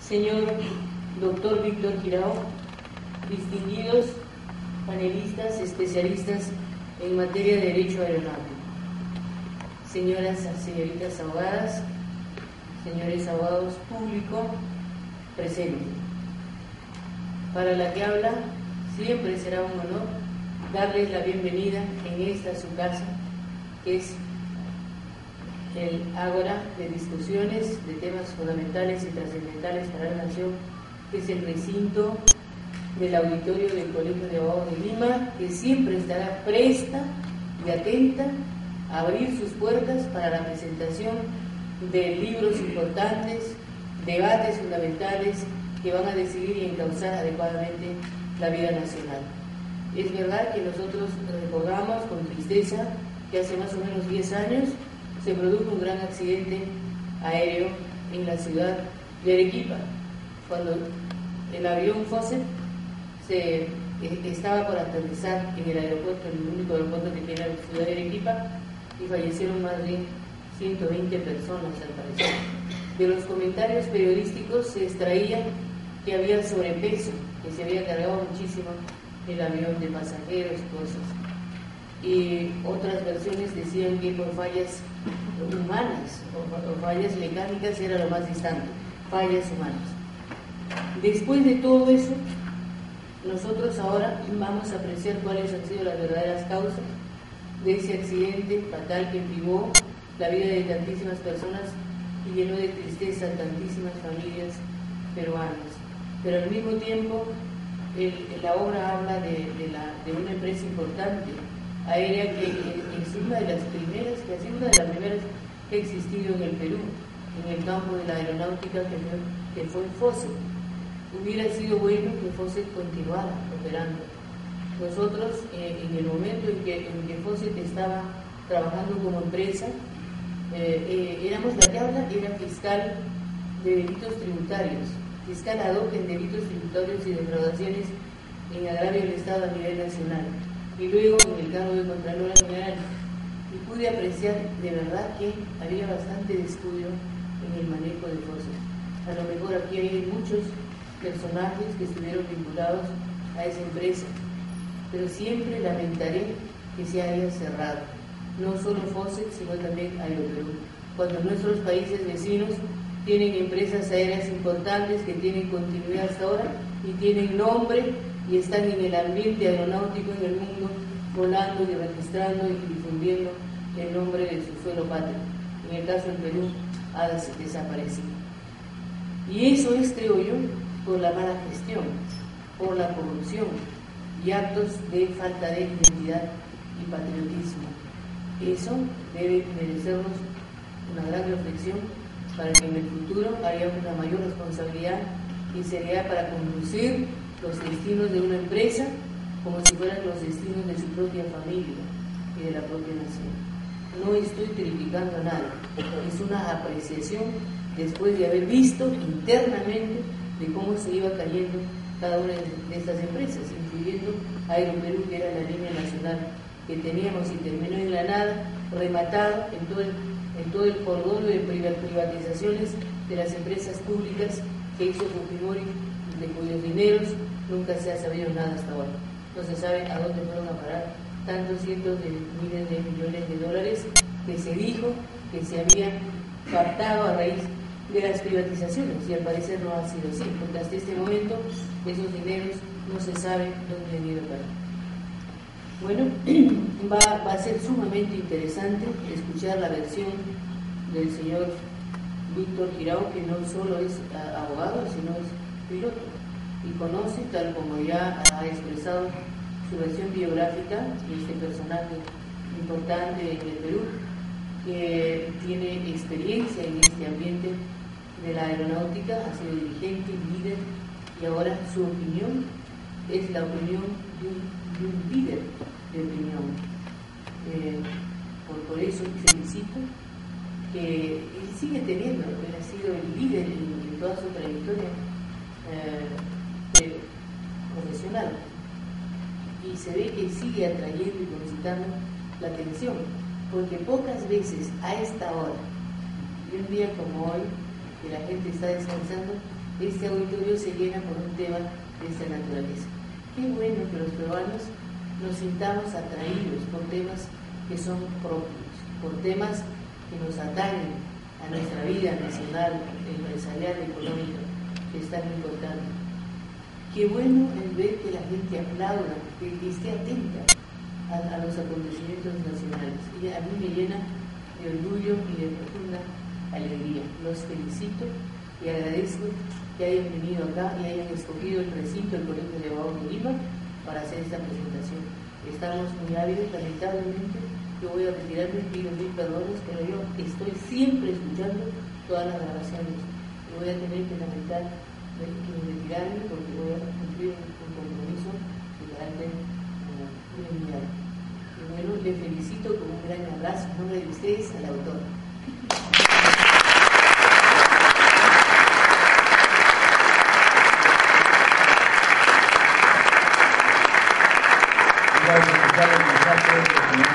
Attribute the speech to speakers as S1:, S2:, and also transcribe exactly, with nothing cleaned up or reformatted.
S1: señor doctor Víctor Girao, distinguidos panelistas especialistas en materia de derecho aeronáutico, señoras, señoritas abogadas, señores abogados público presente. Para la que habla, siempre será un honor darles la bienvenida en esta su casa, que es el ágora de discusiones de temas fundamentales y trascendentales para la nación, que es el recinto del auditorio del Colegio de Abogados de Lima, que siempre estará presta y atenta a abrir sus puertas para la presentación de libros importantes, debates fundamentales que van a decidir y encauzar adecuadamente la vida nacional. Es verdad que nosotros recordamos con tristeza que hace más o menos diez años se produjo un gran accidente aéreo en la ciudad de Arequipa, cuando el avión Fawcett se, estaba por aterrizar en el aeropuerto, el único aeropuerto que tiene la ciudad de Arequipa, y fallecieron más de ciento veinte personas al parecer. De los comentarios periodísticos se extraía que había sobrepeso, que se había cargado muchísimo el avión de pasajeros y cosas. Y otras versiones decían que por fallas humanas o, o fallas mecánicas era lo más distante, fallas humanas. Después de todo eso, nosotros ahora vamos a apreciar cuáles han sido las verdaderas causas de ese accidente fatal que privó la vida de tantísimas personas y llenó de tristeza a tantísimas familias peruanas. Pero al mismo tiempo, el, la obra habla de, de, la, de una empresa importante, aérea, que es una de las primeras, que ha sido una de las primeras que ha existido en el Perú, en el campo de la aeronáutica, que fue, que fue Fawcett. Hubiera sido bueno que Fawcett continuara operando. Nosotros, eh, en el momento en que, en que Fawcett estaba trabajando como empresa, eh, eh, éramos la que habla, era fiscal de delitos tributarios, fiscal ad hoc en delitos tributarios y defraudaciones en agravio del Estado a nivel nacional, y luego en el cargo de Contralora General, y pude apreciar de verdad que había bastante descuido en el manejo de Fawcett. A lo mejor aquí hay muchos personajes que estuvieron vinculados a esa empresa, pero siempre lamentaré que se haya cerrado, no solo Fawcett, sino también Aeroperú, cuando nuestros países vecinos tienen empresas aéreas importantes que tienen continuidad hasta ahora y tienen nombre y están en el ambiente aeronáutico en el mundo, volando y registrando y difundiendo el nombre de su suelo patrio. En el caso del Perú ha desaparecido. Y eso es, creo yo, por la mala gestión, por la corrupción y actos de falta de identidad y patriotismo. Eso debe merecernos una gran reflexión para que en el futuro haya una mayor responsabilidad y seriedad para conducir los destinos de una empresa como si fueran los destinos de su propia familia y de la propia nación. No estoy criticando a nadie, es una apreciación después de haber visto internamente de cómo se iba cayendo cada una de estas empresas, incluyendo Aeroperú, que era la línea nacional que teníamos y terminó en la nada, rematado en todo el, en todo el polvorio de privatizaciones de las empresas públicas que hizo Fujimori, de cuyos dineros nunca se ha sabido nada hasta ahora. No se sabe a dónde fueron a parar tantos cientos de miles de millones de dólares que se dijo que se habían captado a raíz de las privatizaciones, y al parecer no ha sido así, porque hasta este momento esos dineros no se sabe dónde han ido a parar. Bueno, va, va a ser sumamente interesante escuchar la versión del señor Víctor Girao, que no solo es abogado, sino es piloto, y conoce, tal como ya ha expresado su versión biográfica, este personaje importante en el Perú, que tiene experiencia en este ambiente de la aeronáutica, ha sido dirigente, líder, y ahora su opinión es la opinión de un, de un líder de opinión. Eh, por, por eso felicito que él sigue teniendo, él ha sido el líder en, en toda su trayectoria eh, de, profesional, y se ve que sigue atrayendo y concitando la atención, porque pocas veces a esta hora, y un día como hoy, que la gente está descansando, este auditorio se llena por un tema de esta naturaleza. Qué bueno que los peruanos nos sintamos atraídos por temas que son propios, por temas que nos atañen a nuestra vida nacional, empresarial, económica, que es tan importante. Qué bueno es ver que la gente aplauda, que, que esté atenta a, a los acontecimientos nacionales. Y a mí me llena de orgullo y de profunda alegría. Los felicito y agradezco que hayan venido acá y hayan escogido el recinto del Colegio de Abogados de Lima para hacer esta presentación. Estamos muy ávidos, lamentablemente. Yo voy a retirarme, pido mil perdones, pero yo estoy siempre escuchando todas las grabaciones. Y voy a tener que lamentar que retirarme porque voy a cumplir un compromiso de carácter mundial. Y bueno, le felicito con un gran abrazo en nombre de ustedes al autor.
S2: Gracias,